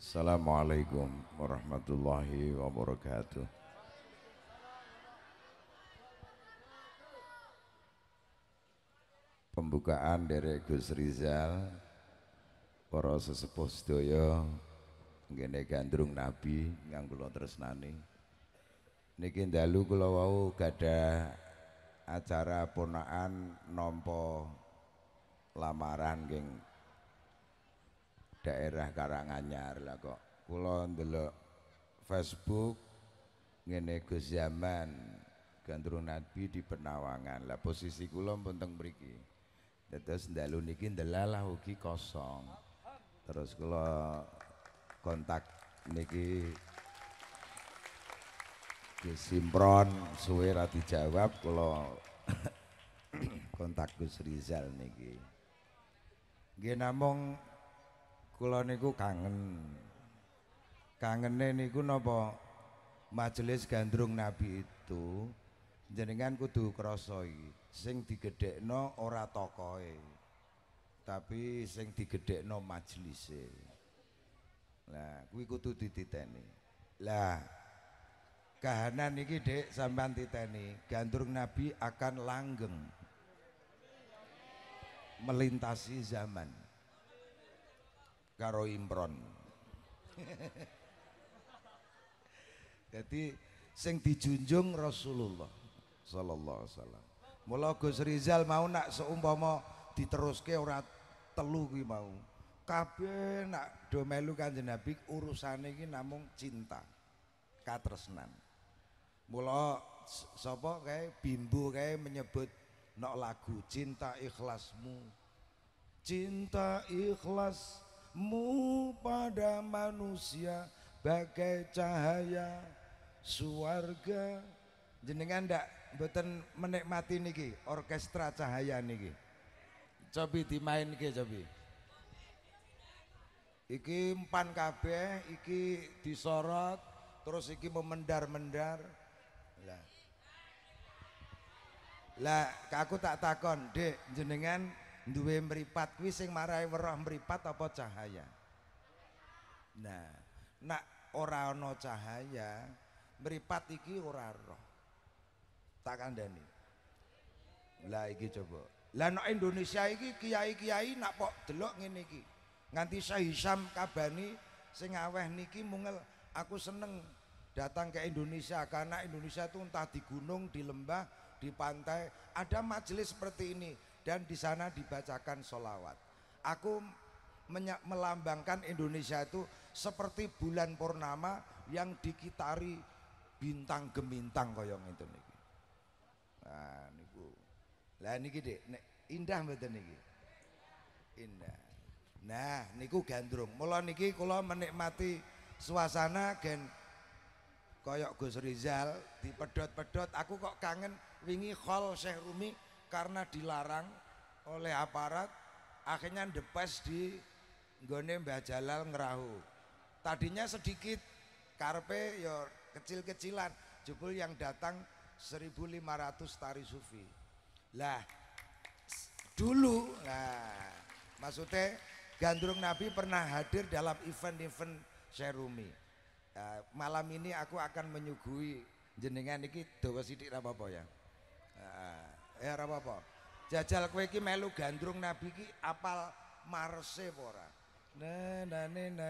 Assalamualaikum warahmatullahi wabarakatuh. Pembukaan dari Gus Rizal, para sesepuh sedaya ngene gandrung Nabi ingkang kula tresnani. Niki dalu kula wau gadah acara ponaan nampa lamaran geng daerah Karanganyar lah kok. Kula ndelok Facebook ngene Gus Zaman gandrung Nabi di Penawangan. Lah posisi kula pun teng mriki. Terus ndalu niki ndelalah ugi kosong. Terus kula kontak niki Gus Simpron suwe ra dijawab, kula kontak Gus Rizal niki. Nggih namung kula niku kangen. Kangene niku napa majelis gandrung Nabi itu jenengan kudu krasa iki. Sing digedhekno ora tokohe, tapi sing digedhekno majelise. Lah kuwi kudu dititeni. Lah kahanan iki Dik sampean titeni, gandrung Nabi akan langgeng melintasi zaman karo Imron. Jadi sing dijunjung Rasulullah sallallahu alaihi wasallam. Mula Gus Rizal mau nak seumpama diteruske ora telu kuwi mau. Kabeh nak do melu Kanjeng Nabi urusane iki namung cinta, katresnan. Mula sapa kae Bimbo kae menyebut nok lagu cinta ikhlasmu. Cinta ikhlasmu pada manusia bagai cahaya suarga. Jenengan ndak mboten menikmati niki orkestra cahaya niki? Cobi dimain niki cobi. Iki empan kabeh, iki disorot, terus iki memendar-mendar. Lah aku tak takon, Dik, jenengan duwe mripat kuwi sing marai weruh mripat apa cahaya? Nah, nak ora ana cahaya, mripat iki ora roh. Tak kandhani. Lah iki coba. Lah nek Indonesia iki kiai-kiai nak pok delok ngene iki. Nganti Syekh Hisam Kabani sing aweh niki mungel aku seneng datang ke Indonesia karena Indonesia itu entah di gunung, di lembah, di pantai ada majelis seperti ini dan di sana dibacakan sholawat. Aku melambangkan Indonesia itu seperti bulan purnama yang dikitari bintang gemintang kaya ngene niki. Nah niku. Lah niki Dik, indah mboten niki? Indah. Nah, niku gandrung. Mula niki kula menikmati suasana gen koyok Gus Rizal dipedot-pedot. Aku kok kangen wingi khol Syekh Rumi karena dilarang oleh aparat, akhirnya ndepes di nggone Mbah Jalal ngerahu. Tadinya sedikit, karpe ya kecil-kecilan, jebul yang datang 1.500 tari sufi. Lah dulu, nah maksudnya gandrung Nabi pernah hadir dalam event-event Syekh Rumi. Malam ini aku akan menyuguhi jenengan iki dawa sithik ra apa-apa ya. Ya ra apa-apa. Jajal kowe iki melu gandrung Nabi iki apal marse apa ora? Na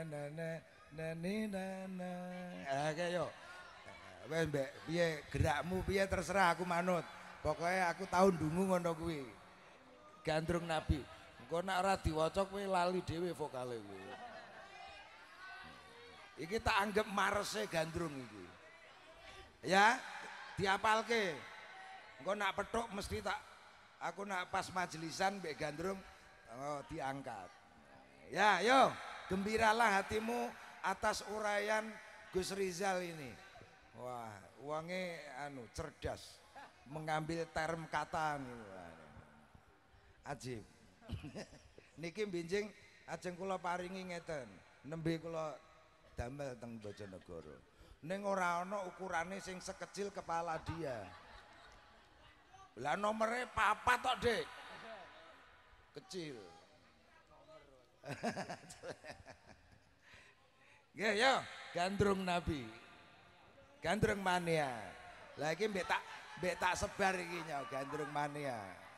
kayak yo. Wes mbek piye gerakmu piye terserah aku manut. Pokoknya aku tahu ndungu ngono kuwi. Gandrung Nabi. Engko nek ora diwaca kowe lali dhewe vokale kuwi. Iki tak anggap marse gandrung iki. Ya, diapalke. Engko nak petuk mesti tak aku nak pas majelisan mbek gandrung diangkat. Ya, yo, gembiralah hatimu atas uraian Gus Rizal ini. Wah, uangnya cerdas, mengambil term kata nih. Ajib. Niki binjing ajeng kula paringi ngeten, nembe kula damel teng Bojonegoro. Ning ora ana ukurane sing sekecil kepala dia. Lah nomere 4 tok, Dik. Kecil. Ya yo, gandrung Nabi. Gandrung mania. Lagi mbek tak sebar iki nyo gandrung mania.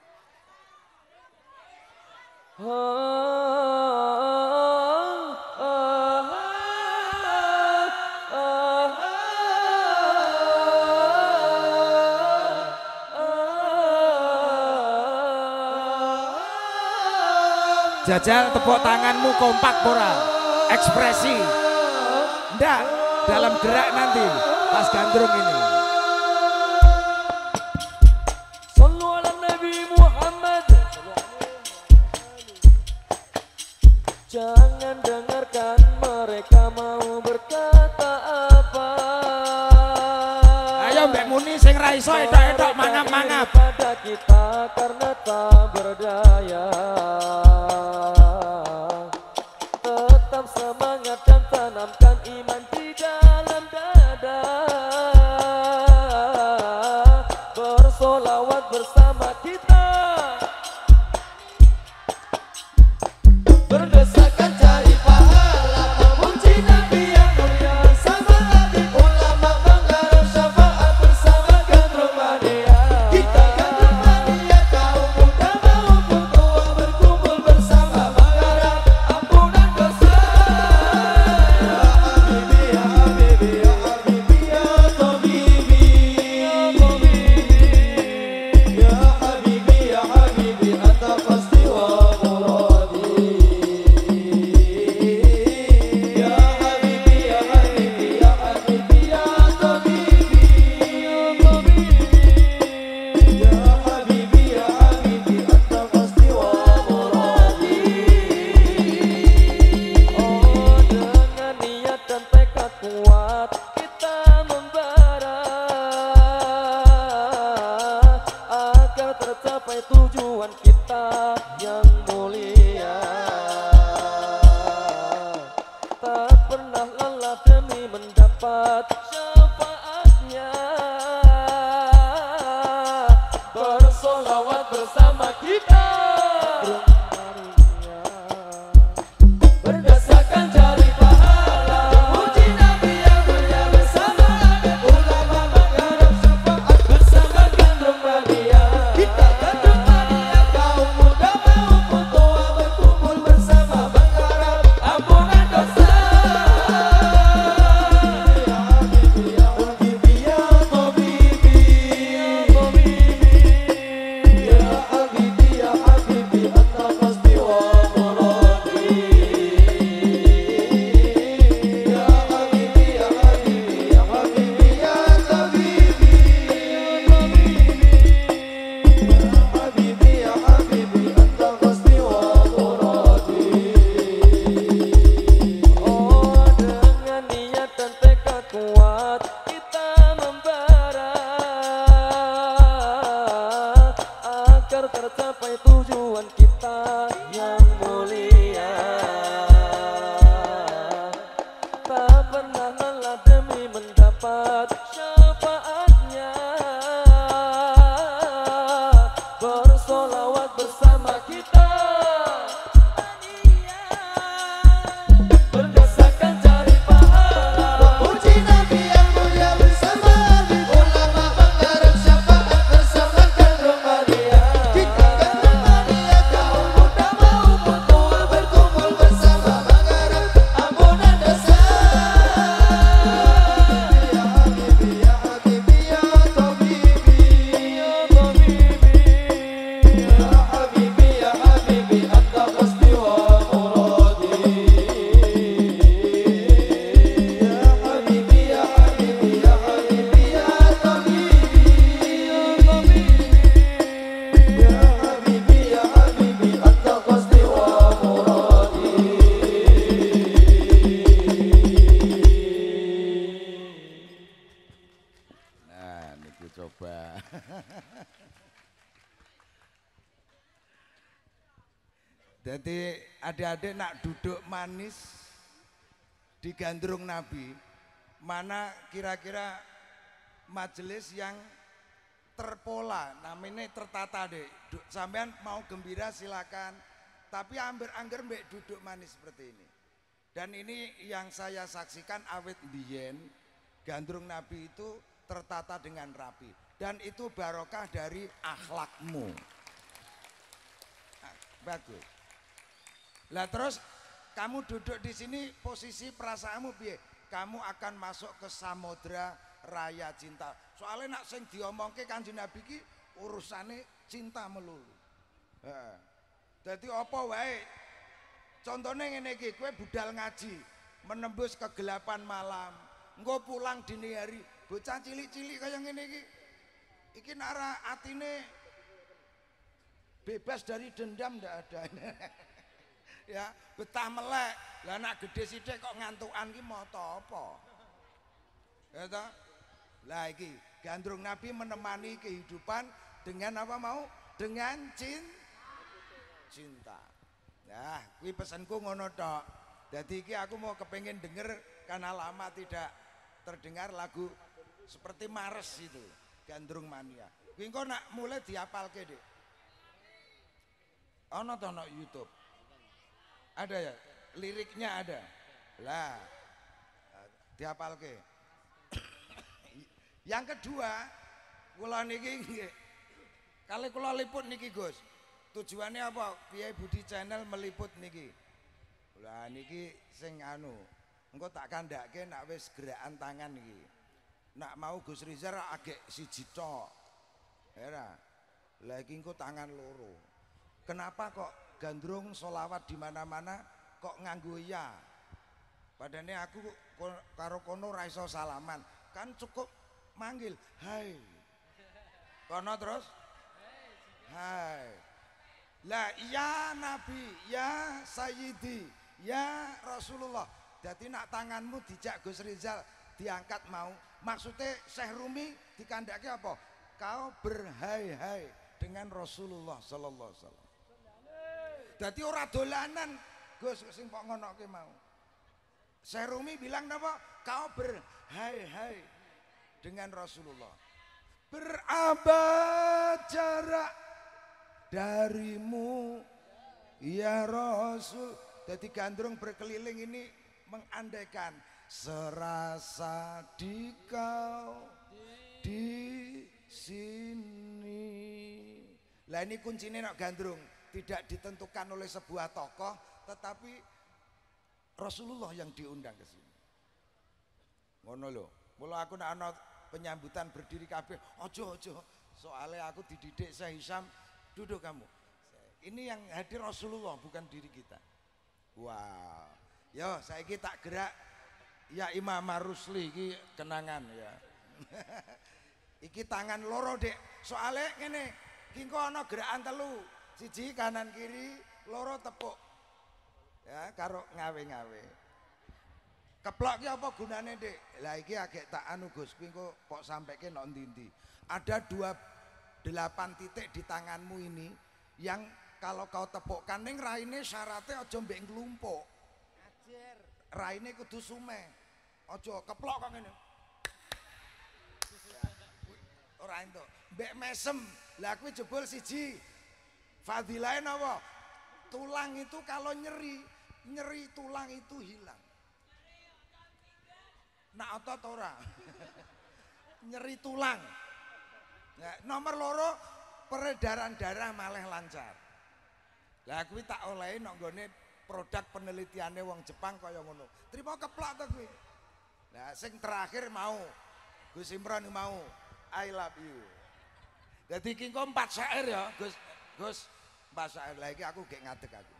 Jajal tepuk tanganmu kompak pora, ekspresi. Ndak, dalam gerak nanti pas gandrung ini. Sallu ala Nabi Muhammad. Jangan dengarkan mereka mau berkata apa. Ayo Mbak Muni sing ra iso etok-etok mangap-mangap. Pada kita karena tak berdaya. Tetap semangat dan tanamkan iman di dalam dada. Bersolawat bersama kita. Berdesakan cari pahala, memuji Nabi yang mulia, sama hati ulama menggarap syafaat bersama gandrung mania. Kita gandrung mania, kaum muda maupun tua berkumpul bersama mengharap ampunan dosa. Ya Habibi, ya Habibi, ya Habibi, ya Tabibi, ya Habibi, ya Habibi, anta qasdi wa muradi. Ya Habibi, ya Habibi, ya Habibi, ya Tabibi, ya Habibi, ya Habibi, anta qasdi wa muradi. Oh, dengan niat dan tekad kuat kita membara agar tercapai tujuan kita yang mulia. Tak pernah lelah demi mendapat syafaatnya. Bersolawat bersama kita. Berdasarkan cari pahala, memuji Nabi yang mulia bersama ulama menggarap syafaat bersama gandrung mania. Kita gandrung mania, kaum muda maupun tua berkumpul bersama mengharap ampunan dosa. Ya Habibi, ya Habibi, ya Tabibi, ya Habibi, ya Habibi, anta qasdi wa muradi. Ya Habibi, ya Habibi, ya Habibi, ya Tabibi, ya Habibi, ya Habibi, anta qasdi wa muradi. Oh, dengan niat dan tekad kuat kita membara agar tercapai tujuan kita yang mulia. Tak pernah lelah demi mendapat syafaatnya. Bersolawat bersama kita. Berdasarkan cari pahala, memuji Nabi yang mulia bersama ulama menggarap syafaat bersama gandrung mania. Kita gandrung mania, kaum muda maupun tua berkumpul bersama menggarap ampunan dosa. Ya Habibi, ya Habibi, ya Tabibi, ya Habibi, ya Habibi, anta qasdi wa muradi. Ya Habibi, ya Habibi, ya Habibi, ya Tabibi, ya Habibi, ya Habibi, anta qasdi wa muradi. Nah, niku coba. Jadi adik-adik nak duduk manis di gandrung Nabi, mana kira-kira majelis yang terpola, namanya tertata deh. Sampean mau gembira silakan, tapi angger mbek duduk manis seperti ini. Dan ini yang saya saksikan awet biyen gandrung Nabi itu tertata dengan rapi dan itu barokah dari akhlakmu. Nah, bagus. Lah terus kamu duduk di sini posisi perasaanmu piye? Kamu akan masuk ke samudra raya cinta. Soalnya nak sing diomongke Kanjeng Nabi ki urusane cinta melulu. Heeh. Dadi apa wae? Contohnya ngene iki, kowe budal ngaji, menembus kegelapan malam, engko pulang dini hari, bocah cilik-cilik kaya ngene iki. Iki nara atine bebas dari dendam ndak ada. Ya, betah melek. Lah nak gede sithik kok ngantukan ki moto apa? Ya toh? Lah iki gandrung Nabi menemani kehidupan dengan apa mau? Dengan cinta. Nah, kuwi pesanku ngono tok. Dadi iki aku mau kepengen denger karena lama tidak terdengar lagu seperti Mars itu, Gandrung Mania. Kuwi engko nak mulai diapalke, Dik. Ono to nang YouTube. Ada ya? Liriknya ada. Lah, diapalke. Yang kedua, kula niki kali kula liput niki Gus. Tujuannya apa? Kiai Budi Channel meliput niki. Lah niki sing anu, engko tak kandhake nak wis gerakan tangan niki. Nak mau Gus Rizal agek siji tok. Ya. Lah iki engko tangan loro. Kenapa kok gandrung solawat di mana-mana kok nganggo ya? Padahal aku karo kono ra iso salaman. Kan cukup manggil, "Hai." Kono terus, "Hai." Lah ya Nabi, ya Sayyidi, ya Rasulullah. Jadi nak tanganmu dijak Gus Rizal diangkat mau. Maksudnya Syekh Rumi dikandake apa? Kau berhai-hai dengan Rasulullah sallallahu alaihi wasallam. Jadi ora dolanan Gus sing kok ngonoke mau. Syekh Rumi bilang apa? Kau berhai-hai dengan Rasulullah. Berabad jarak darimu ya Rasul. Jadi gandrung berkeliling ini mengandaikan serasa di kau di sini. Lah ini kuncinya nak gandrung tidak ditentukan oleh sebuah tokoh, tetapi Rasulullah yang diundang ke sini. Ngono lho. Mula aku nak ana penyambutan berdiri kabeh, ojo. Soalnya aku dididik Syekh Hisam. Duduk kamu. Ini yang hadir Rasulullah bukan diri kita. Wow. Yo, saiki tak gerak ya Imam Rusli iki kenangan ya. Iki tangan loro, Dek. Soale ngene, iki kok ana gerakan telu. Siji kanan kiri, loro tepuk. Ya, karo ngawe-ngawe. Keplok ki apa gunane, Dek? Lah iki agek tak anu Gus, kuwi kok sampeke nang ndi-ndi. Ada 8 titik di tanganmu ini yang kalau kau tepukkan ning raine syaratnya aja mbek nglumpuk. Ajar. Raine kudu sume. Aja keplok kok ngene. Ora entuk. Mbek mesem. Lah kuwi jebul siji. Fadilahe napa? Tulang itu kalau nyeri tulang itu hilang. Nak otot ora. Nyeri tulang. Nah, nomor loro peredaran darah malah lancar. Lah kuwi tak olehi nang nggone produk penelitiane wong Jepang kaya ngono. Trimo keplak to kuwi. Nah, sing terakhir mau Gus Imran mau I love you. Dadi iki kok 4 syair ya, Gus 4 syair. Lah iki aku gek ngadeg aku.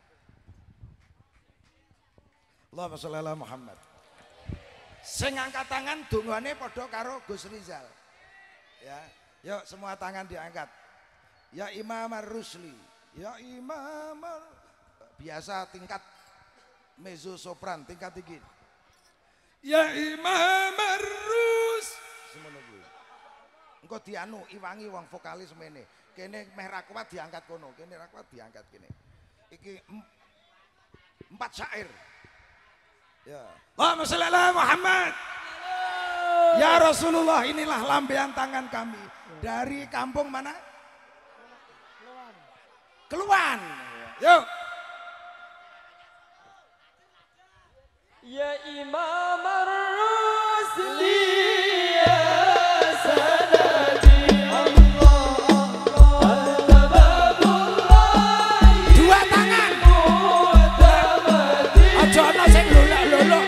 Allahumma sholli ala Muhammad. Sing angkat tangan dongane padha karo Gus Rizal. Ya. Yuk semua tangan diangkat. Ya Imam Rusli. Ya Imam biasa tingkat mezzo sopran tingkat tinggi. Ya Imam Rus. Semono kuwi. Engko dianu iwangi wong vokalis mene. Kene meh ra kuat diangkat kono, kene ra kuat diangkat kene. Iki 4 syair. Ya. Allahumma sholli ala Muhammad. Ya Rasulullah, inilah lambaian tangan kami dari kampung mana? Keluan. Yuk. Ya Imam Ar-Rusli ya sanadi Dua tangan. Aja ana sing lolok-lolok.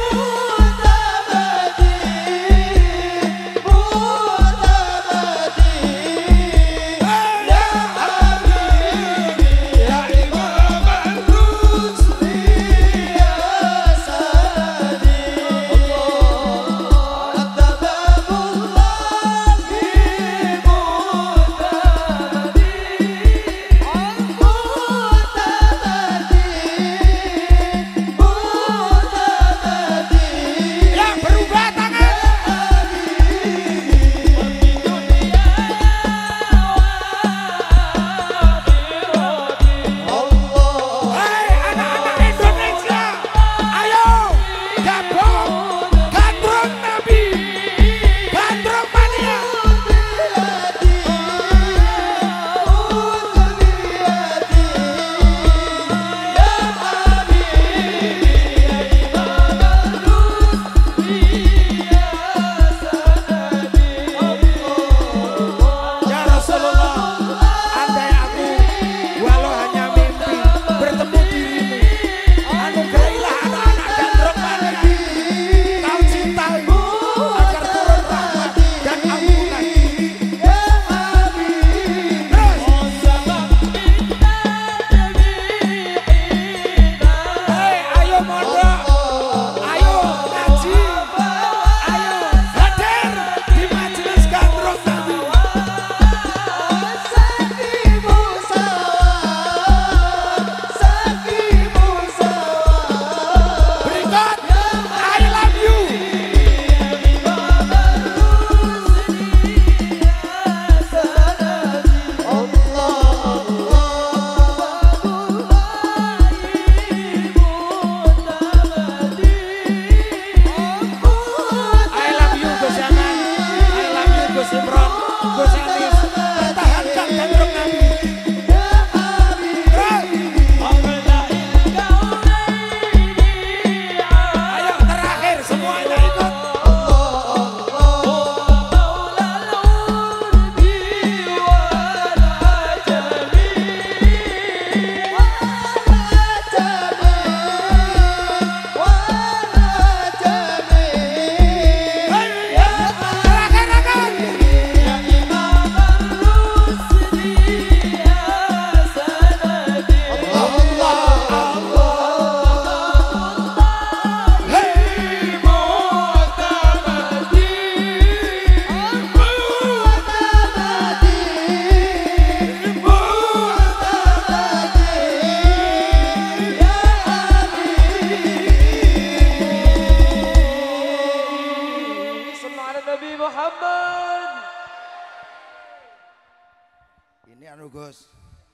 Ini anu Gus,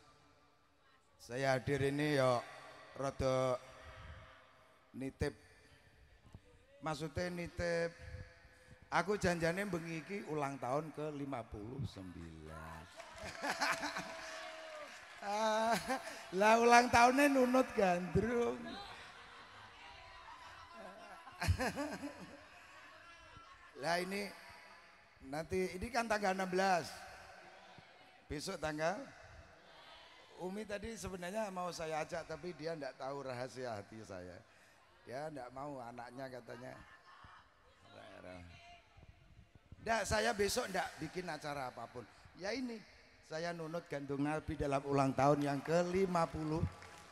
saya hadir ini ya rada nitip, maksudnya nitip, aku janjane bengi iki ulang tahun ke 59. Lah ulang tahunnya nunut gandrung. Lah ini nanti ini kan tanggal 16. Besok tanggal Umi tadi sebenarnya mau saya ajak tapi dia enggak tahu rahasia hati saya. Dia enggak mau anaknya katanya. Enggak, saya besok enggak bikin acara apapun. Ya ini saya nunut gantung Nabi dalam ulang tahun yang ke-59.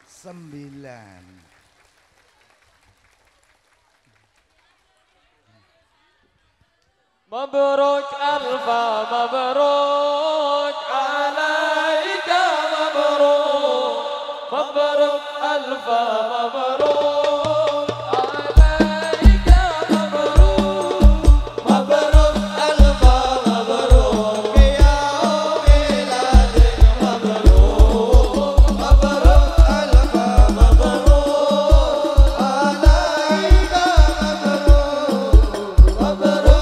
Mabruk alfa mabruk alaika mabruk mabruk alfa mabruk alaika mabruk mabruk alfa mabruk ya miladin mabruk mabruk alfa mabruk alaika mabruk mabruk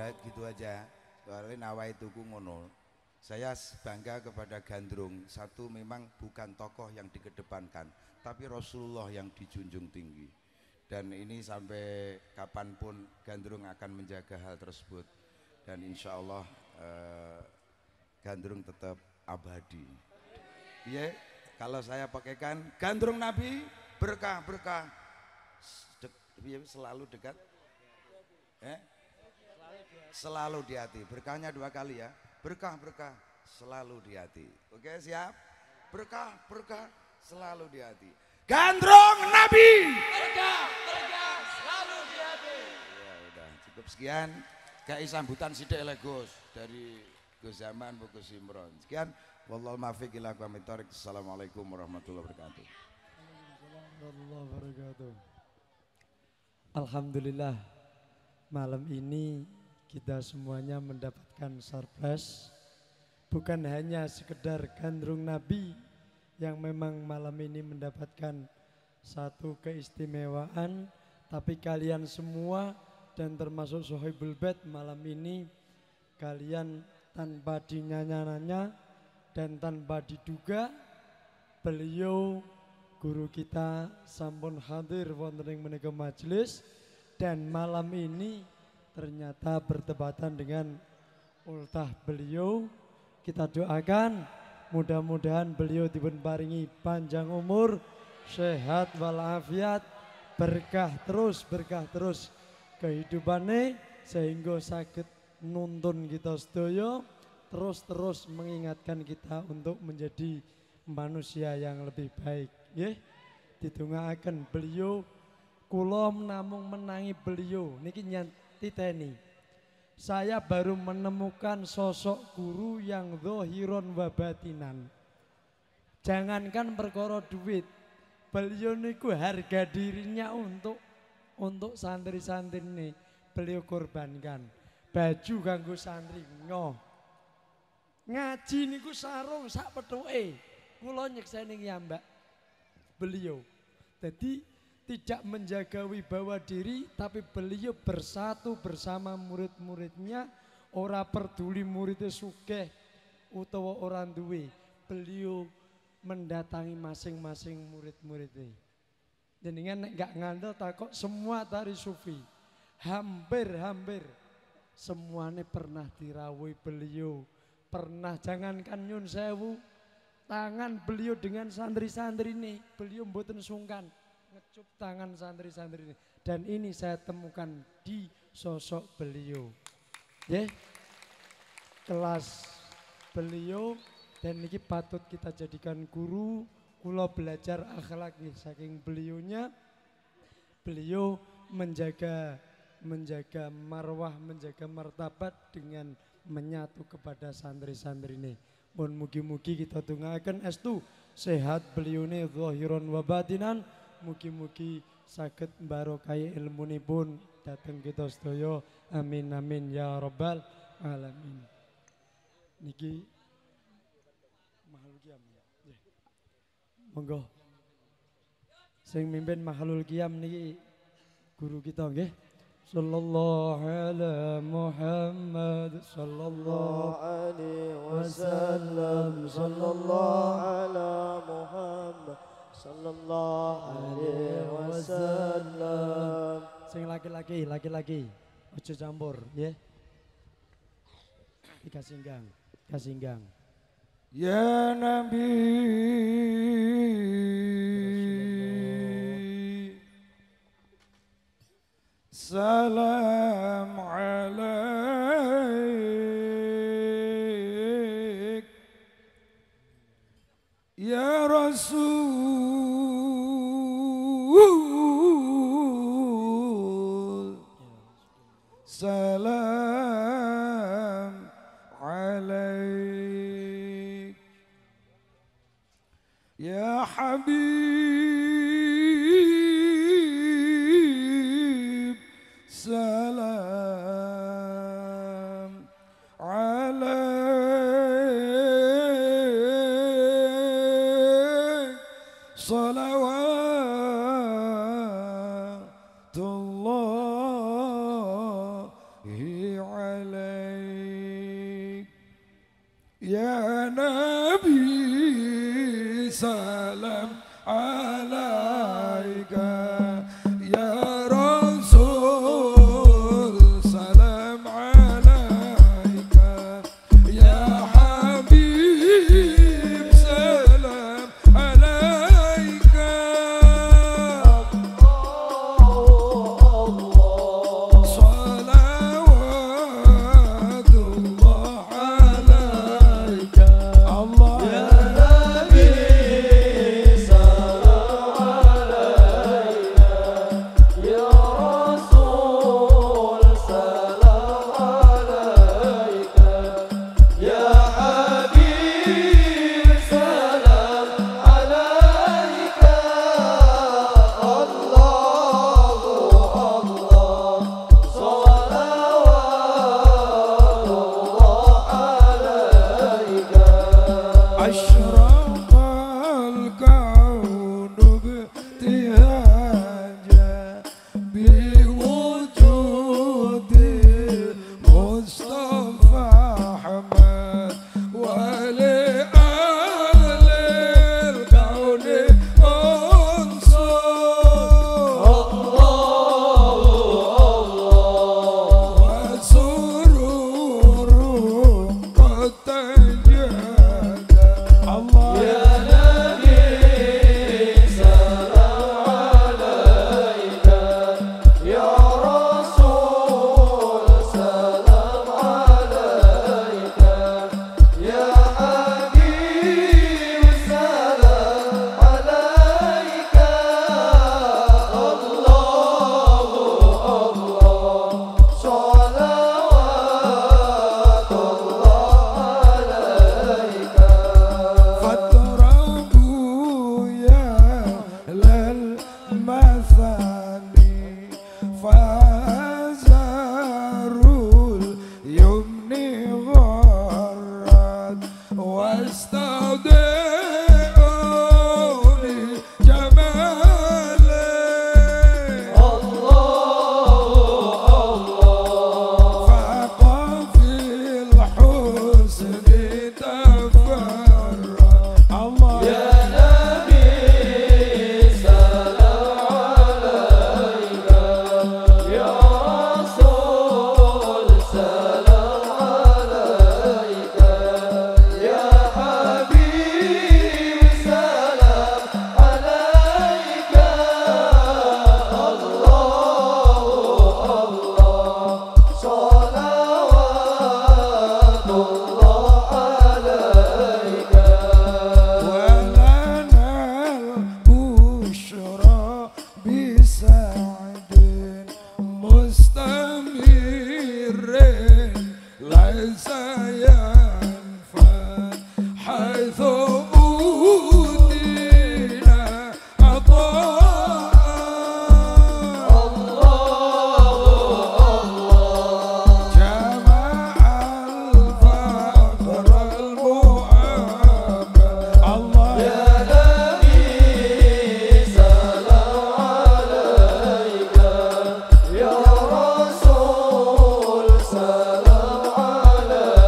Udah gitu aja. Soalnya nawai tuku ngono. Saya bangga kepada Gandrung. Satu memang bukan tokoh yang dikedepankan, tapi Rasulullah yang dijunjung tinggi. Dan ini sampai kapanpun Gandrung akan menjaga hal tersebut. Dan insya Allah Gandrung tetap abadi. Iya, kalau saya pakaikan Gandrung Nabi berkah berkah selalu dekat, selalu di hati. Berkahnya 2 kali ya, berkah berkah selalu di hati. Oke siap, berkah berkah selalu di hati. Gandrung Nabi Berkah selalu di hati. Ya udah cukup sekian. Kayak sambutan sidik oleh Gus dari Gus Zaman Gus Imron. Sekian. Wallahu muwaffiq ila aqwamit thoriq. Assalamualaikum warahmatullahi wabarakatuh. Warahmatullahi wabarakatuh. Alhamdulillah malam ini kita semuanya mendapatkan surprise. Bukan hanya sekedar Gandrung Nabi yang memang malam ini mendapatkan satu keistimewaan, tapi kalian semua dan termasuk Sohibul Bait malam ini kalian tanpa dinyanya-nyanya dan tanpa diduga beliau guru kita sampun hadir wonten ing menika majelis, dan malam ini ternyata bertepatan dengan ultah beliau. Kita doakan mudah-mudahan beliau dipun paringi panjang umur, sehat walafiat, berkah terus kehidupannya, sehingga sakit nuntun kita sedaya terus mengingatkan kita untuk menjadi manusia yang lebih baik. Nggih, ditungaaken beliau, kula namung menangi beliau niki nyantiteni. Saya baru menemukan sosok guru yang zahiron wa batinan. Jangankan perkara duit, beliau niku harga dirinya untuk santri-santri ini beliau korbankan. Baju kanggo santri ngoh. Ngaji niku sarung sak pethuke. Kula nyekseni mbak beliau. Jadi tidak menjaga wibawa diri, tapi beliau bersatu bersama murid-muridnya. Ora peduli muridnya sugih utawa orang duwe, beliau mendatangi masing-masing murid-muridnya. Jenengan nek gak ngandel takok semua tari sufi, hampir semuanya pernah dirawuhi beliau. Pernah, jangankan nyun sewu, tangan beliau dengan santri-santri ini beliau mboten sungkan ngecup tangan santri-santri ini, dan ini saya temukan di sosok beliau. Kelas beliau, dan ini patut kita jadikan guru. Kula belajar akhlak saking beliaunya. Beliau menjaga marwah, menjaga martabat dengan menyatu kepada santri-santri ini. Mohon mugi-mugi kita tunggakan estu sehat beliau ini zahiron wa batinan. Mugi-mugi saged barokai ilmunipun dateng kita sedaya. Amin amin ya rabbal alamin. Niki Mahlul Qiyam ya. Monggo. Sing mimpin Mahlul Qiyam niki guru kita nggih. Sallallahu ala Muhammad sallallahu alaihi wasallam, sallallahu ala Muhammad sallallahu alaihi wasallam. Sing laki-laki ojo campur nggih. Kasinggang. Ya Nabi salam alaik ya Rasul, salam alaik ya Habib, salam alaik, salawatullahi alaik. Ya Nabi salam alaika, ya Rasul salam alaika, ya Habib salam alaika. Salawatullah alaika. Allah ya Nabi أشرق الكون بابتهاجا بوجود المصطفى أحمد ولأهل الكون أنصر وسرور قد تجد الله يا نبي سلام عليك، يا رسول سلام عليك، يا حبيب سلام عليك. الله صلوات الله عليك. فاضربوا يا للمثاني فازروا اليمن غرد واستودعوا بجماله. فاق في الحسن تفرد. الله يا نبي سلام عليك، يا رسول سلام عليك، يا حبيب سلام عليك. الله صلوات الله عليك. ولنا البشرى بسعد مستمر ليس ينفد حيث أوتينا عطاء. جمع الفقر المؤمن. الله يا نبي سلام عليك، يا رسول سلام عليك.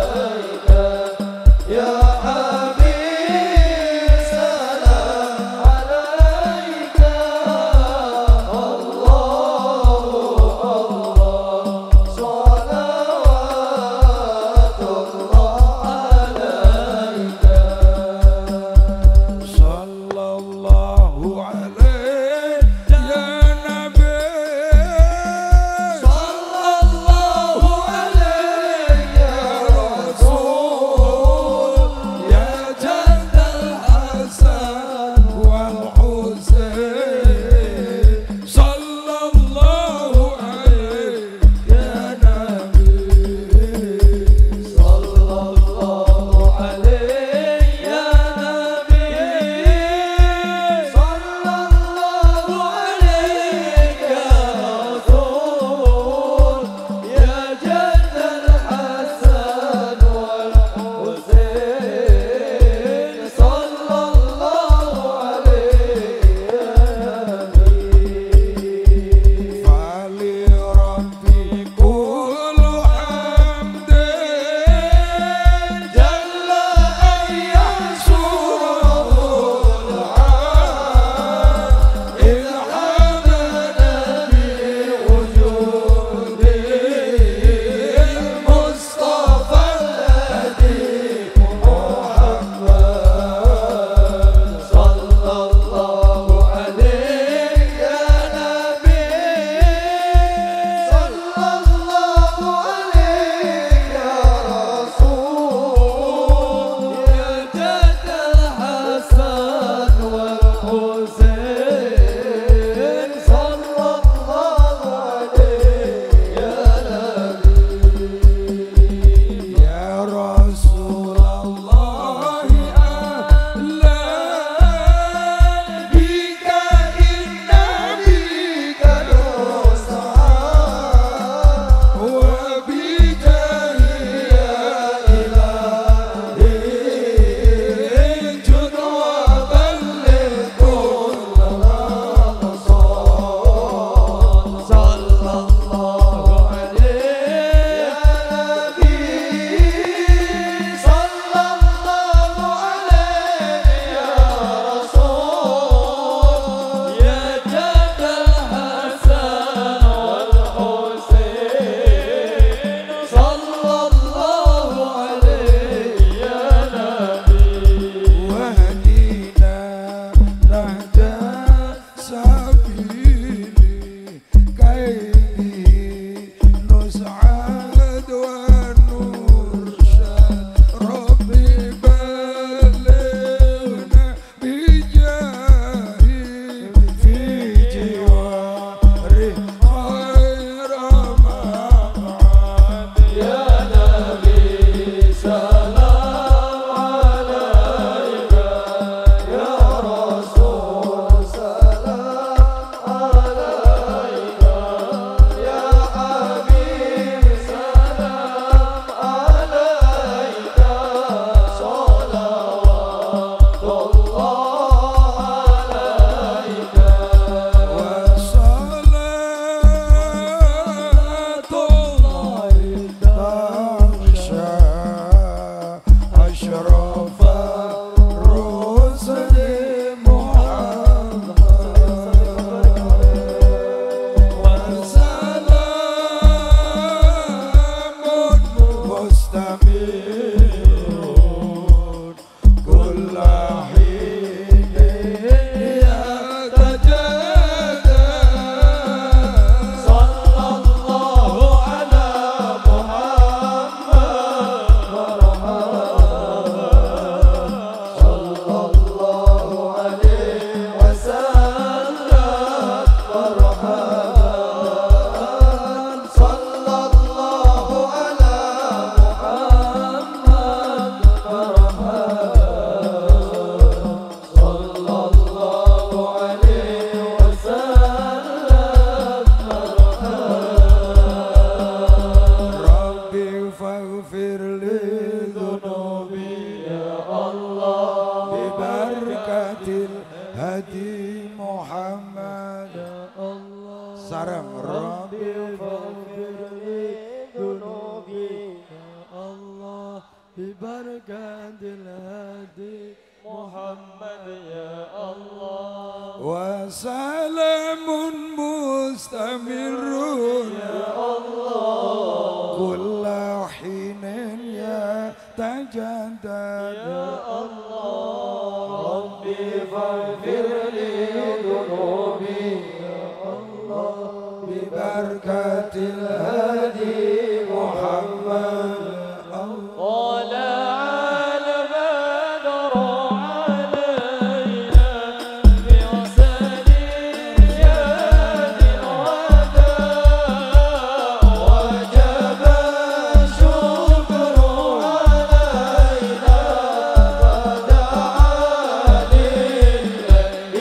علينا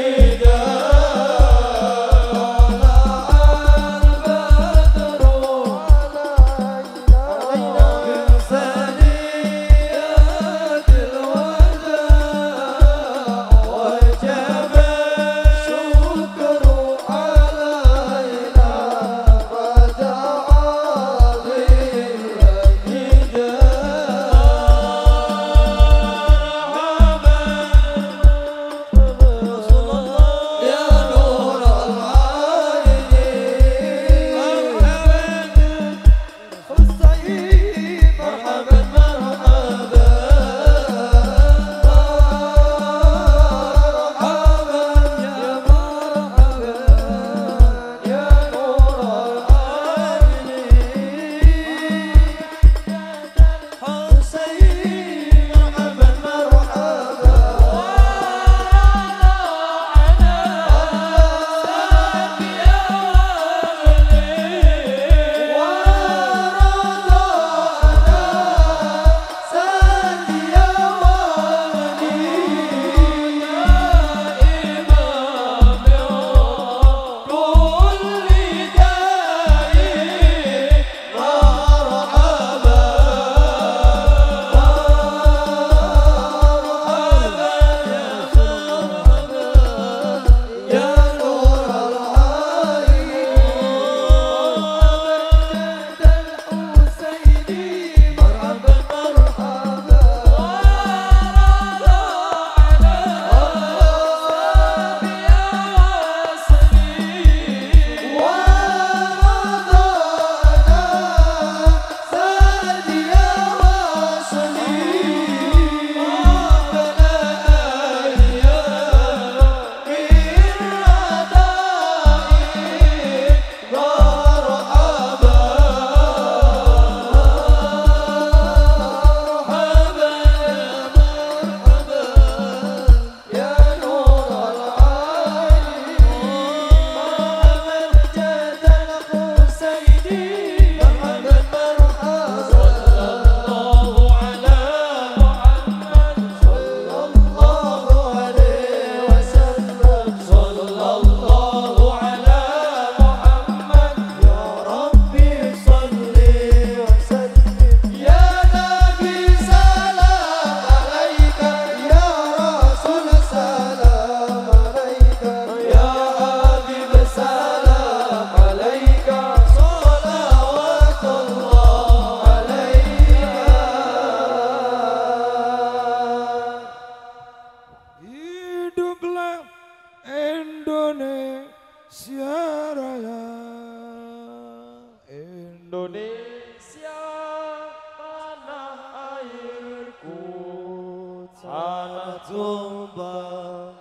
tumbang.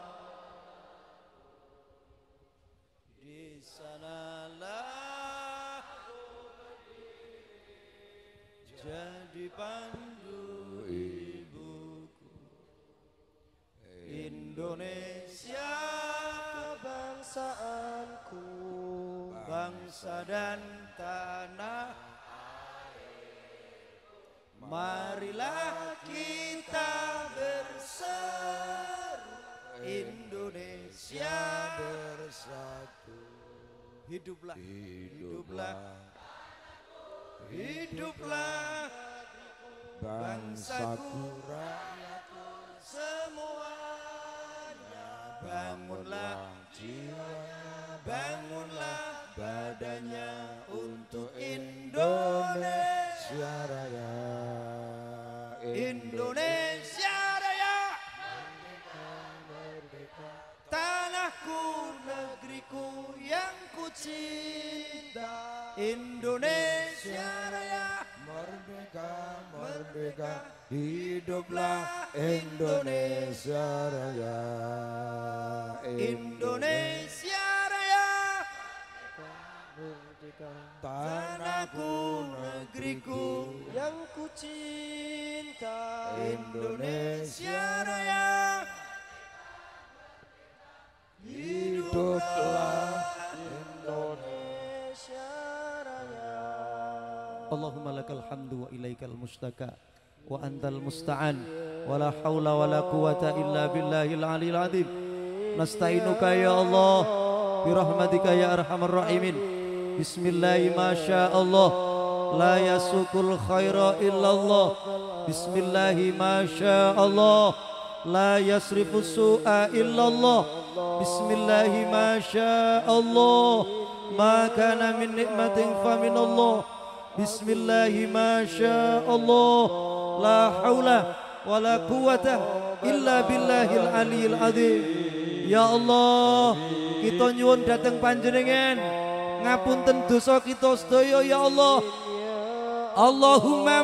Di sanalah jadi pandu ibuku. Indonesia bangsaanku, bangsa dan tanah air. Marilah kita berseru, Indonesia bersatu. Hiduplah, hiduplah, hiduplah bangsaku, rakyatku semuanya. Bangunlah jiwanya, bangunlah badannya untuk Indonesia Raya. Indonesia Raya, tanahku, negeriku yang ku cinta. Indonesia Raya, merdeka, merdeka, hiduplah Indonesia Raya. Indonesia Raya, tanahku, negeriku yang ku cinta. Indonesia Raya, hiduplah Indonesia Raya. Allahumma lakal hamdu wa ilaikal mustaka wa antal musta'an wa la hawla wa la quwata illa billahil aliyil azim. Nasta'inuka ya Allah bi rahmatika ya arhamar rahimin. Bismillahi masya Allah, la yasukul khaira illallah. Bismillahi masya Allah, la yasrifu su'a illallah. Bismillahi masya Allah, ma kana min nikmatin fa min Allah. Bismillahi masya Allah, la hawla wa la quwata illa billahil aliyil azim. Ya Allah, kita nyuwun dateng panjenengan, ngapunten dosa kita sedaya ya Allah. Allahumma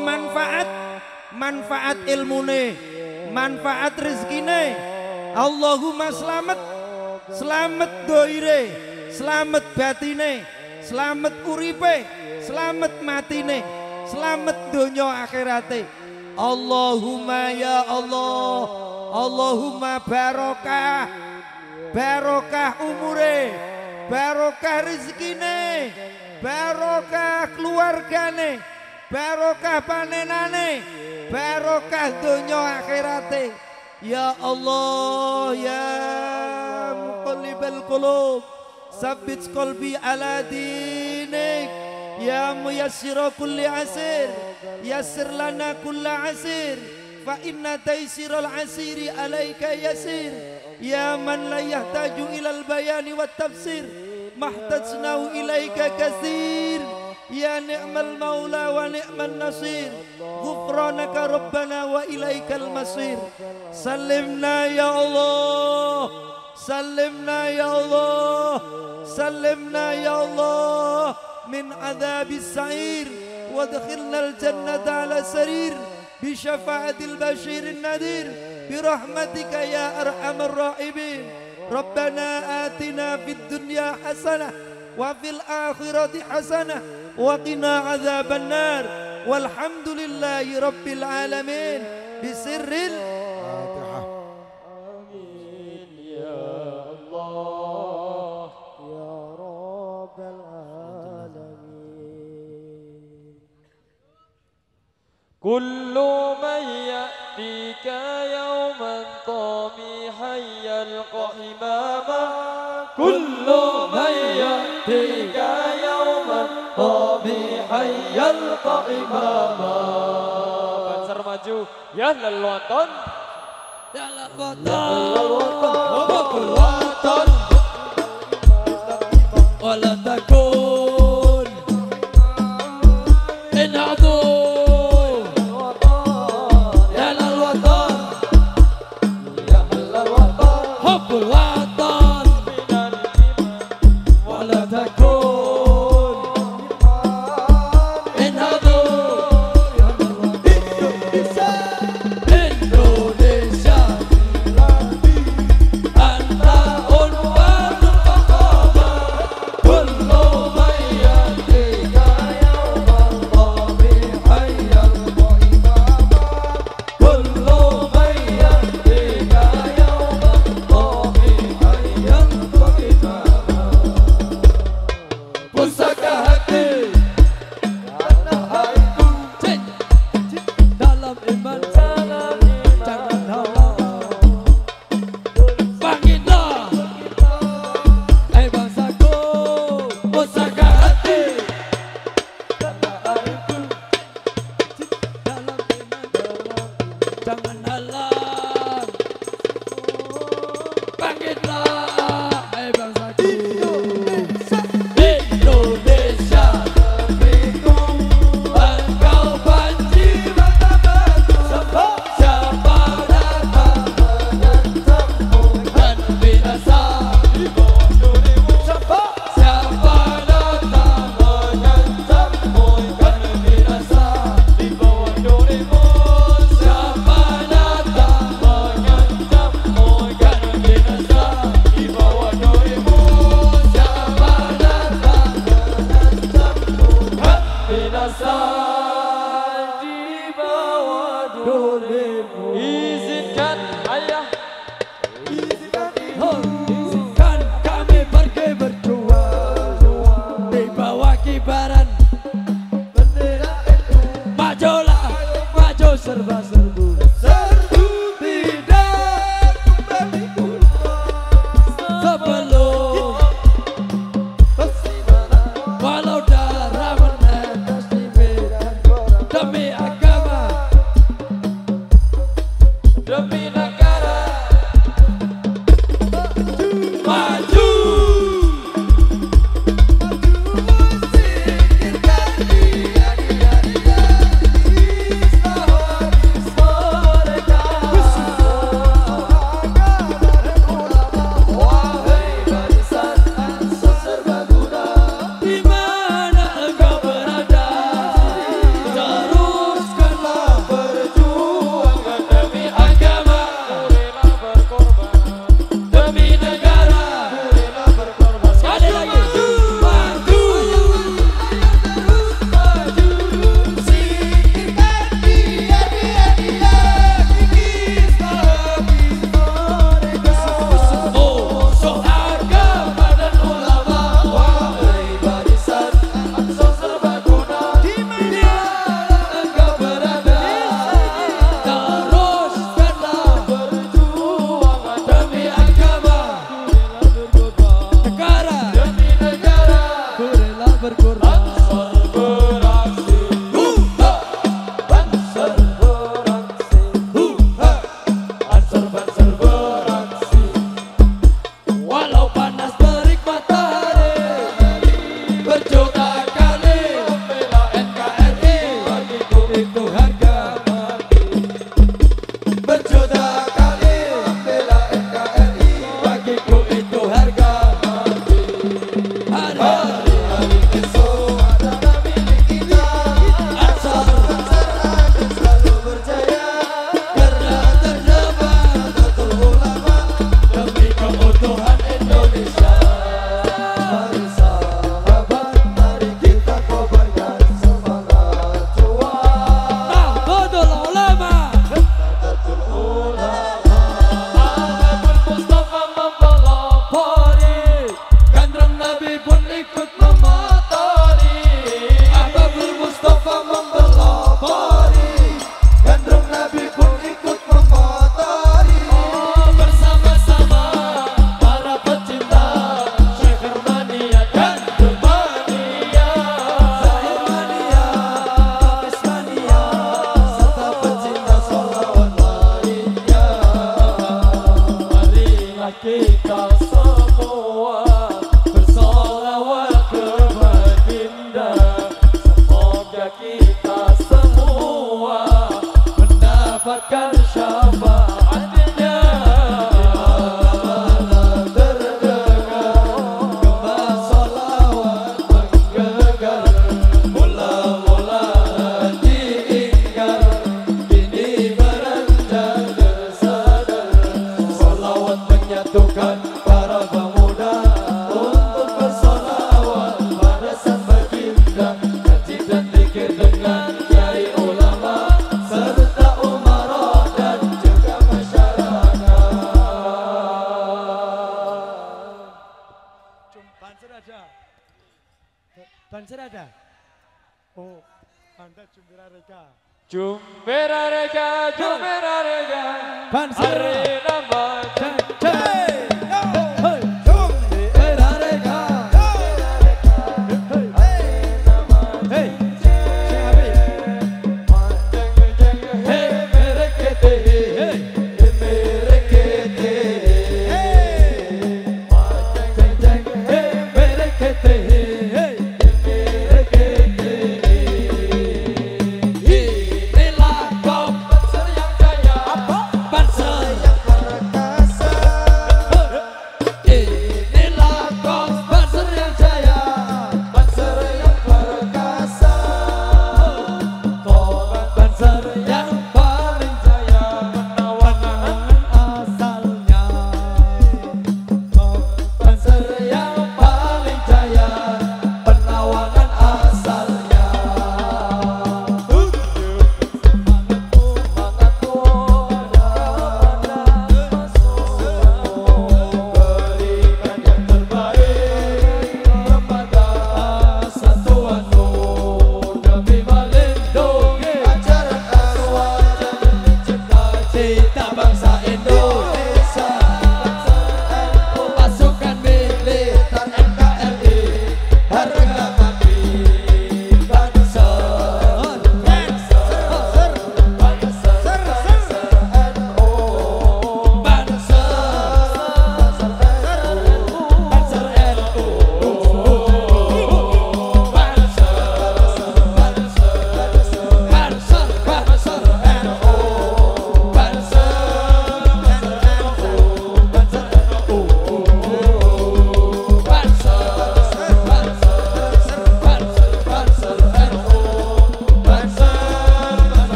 manfaat ilmune, manfaat rezekine. Allahumma selamat doire, selamat batine, selamat uripe, selamat matine, selamat donya akhirate. Allahumma ya Allah, Allahumma barokah, barokah umure, barokah rezekine, barokah keluargane, barokah panenane, barokah donya akhirate. Ya Allah, ya muqallibal qulub, sabbit qalbi ala dinik. Ya muyassira kulli asir, yassir lana kulla asir, fa inna taysiral asiri alaika yasir. Ya man la yahtaju ilal bayani wat tafsir, mahtajnahu ilaika katsir. Ya ni'mal maula wa ni'man nasir, ghufranaka rabbana wa ilaikal masir. Salimna ya Allah, salimna ya Allah, salimna ya Allah min adhabis sa'ir, wa adkhilnal jannata ala sarir bi syafa'atil basyirin nadir bi rahmatika ya arhamar rahimin. Rabbana atina fid dunya hasanah wa fil akhirati hasanah wa qina adzaban nar. Walhamdulillahi rabbil alamin. Bisirril Fatihah. Amin ya Allah ya rabbal alamin. Kullu man ya'tika yawman tamihan yalqa imama. Kullu man ya'tika yawman tamihan yalqa imama. Banser maju ya lal watan, ya lal watan, wala takun inadu ya lal watan, ya lal watan, hubbul watan, wala takun inadu. Indonesia, Indonesia, Majulah, maju serba serbu. Serbu tidak kembali pulang sebelum walau darah menetes di medan demi agama, demi negara. Maju, singkirkan dia habis mereka. Wahai barisan Ansor Serbaguna, di mana engkau berada, teruskanlah perjuangan demi agama, rela berkorban demi negara, rela berkorban. Sekali lagi, maju, maju, singkirkan dia kikis habis mereka. Musuh agama dan ulama, wahai barisan Ansor Serbaguna, di mana engkau berada, teruskanlah perjuangan demi agama, negara, demi negara, ku rela berkorban. Ansor beraksi, Ansor beraksi, walau panas terik matahari, berjuta kali membela NKRI, bagiku itu harga mati. Berjuta kali membela NKRI, bagiku itu harga mati. Hari-hari esok adalah milik kita. Ansor akan selalu berjaya, karena terdapat Nahdlatul Ulama demi keutuhan Indonesia. Mari sahabat, mari kita kobarkan semangat juang Nahdlatul Ulama. Nahdlatul Ulama, Ahmad Mustafa mempelopori, gandrung Nabi pun ikut memotori. Ahmad Mustafa mempelopori, gandrung Nabi pun ikut memotori. Bersama-sama para pecinta Syekhar Mania dan Mania, Zahir Mania, Hafiz Mania, serta pecinta sholawat lainnya. Marilah kita semua bersolawat ke baginda, semoga kita semua mendapatkan syafaatnya. Dimana-mana terdengar gembah sholawat menggelegar, mula-mula diingkar, kini beranjak tersadar. Sholawat menyatukan para pemuda untuk bersolawat pada sang baginda. Haji dan zikir dengan kiai ulama serta umarah dan juga masyarakat. Banser ada? Banser ada? Oh, Anda Jumbera Reka. Jumbera Reka, Jumbera Reka, Banser. hari nama Jumbera Reka. Hey, siapa? Hey, merekete, hey, merekete, hey, merekete, hey, merekete. Inilah kaum Banser yang jaya, Banser yang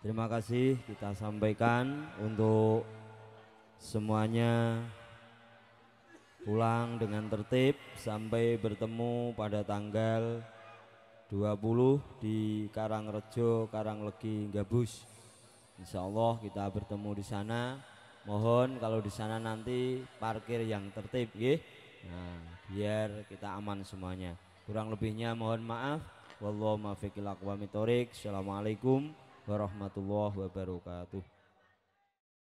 Terima kasih kita sampaikan untuk semuanya pulang dengan tertib sampai bertemu pada tanggal 20 di Karangrejo, Karanglegi, Gabus. Insya Allah kita bertemu di sana. Mohon kalau di sana nanti parkir yang tertib, ya. Nah, biar kita aman semuanya. Kurang lebihnya mohon maaf. Wallahu muwaffiq ila aqwamit thoriq. Assalamualaikum warahmatullahi wabarakatuh.